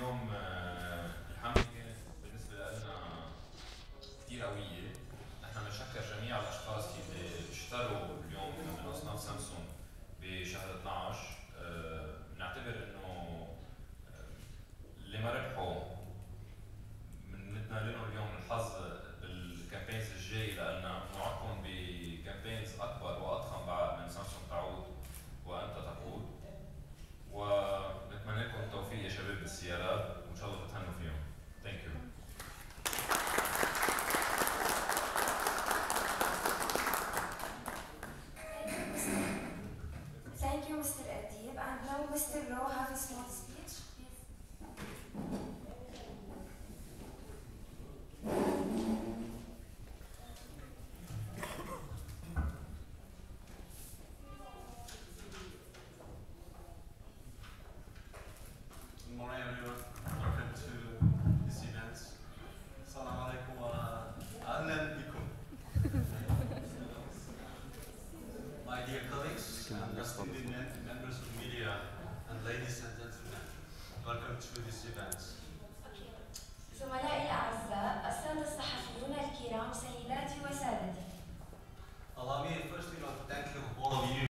اليوم الحملة كانت بالنسبة لنا كثير قوية. نحن بنشكر جميع الأشخاص اللي اشتروا اليوم من أصناف سامسونج بشهر 12. بنعتبر إنه اللي ما ربحوا بنتمنى لهم اليوم الحظ بالكامبينز الجاي، لأن نوعدكم بكامبينز أكبر وأضخم بعد من سامسونج تعود وأنت تقود، ونتمنى لكم التوفيق يا شباب بالسيارات، وإن شاء الله تتهنوا فيهم. Thank you. Thank you, Mr. Adib. And now Mr. Rowe have a small speech. Good morning, everyone. Welcome to this event. Assalamu alaikum wa ahlan bikum. My dear colleagues and esteemed members of the media, and ladies and gentlemen, welcome to this event.